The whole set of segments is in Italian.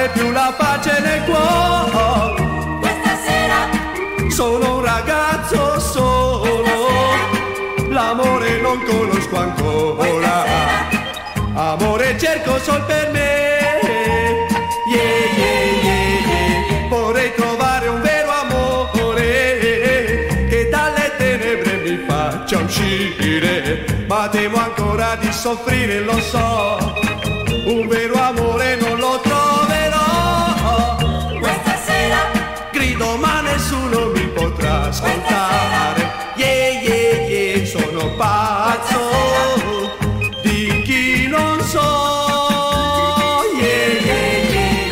trovare più la pace nel cuore. Questa sera Sono un ragazzo solo, l'amore non conosco ancora, amore cerco sol per me. Yeah, yeah, yeah, yeah. Vorrei trovare un vero amore che dalle tenebre mi faccia uscire, ma temo ancora di soffrire, lo so, un vero amore non lo troverò. Questa sera Grido ma nessuno mi potrà ascoltare. Yeah, yeah, yeah, sono pazzo di chi non so. Yeah, yeah, yeah,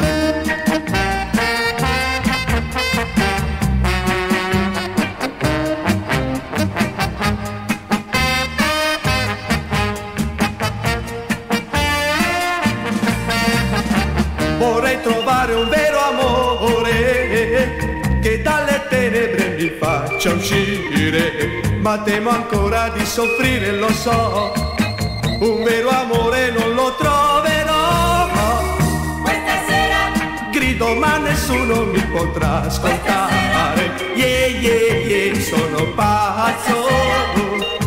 Vorrei trovare un vero amore che dalle tenebre mi faccia uscire, ma temo ancora di soffrire, lo so, un vero amore non lo troverò. Questa sera Grido ma nessuno mi potrà ascoltare. Yeah, yeah, yeah, sono pazzo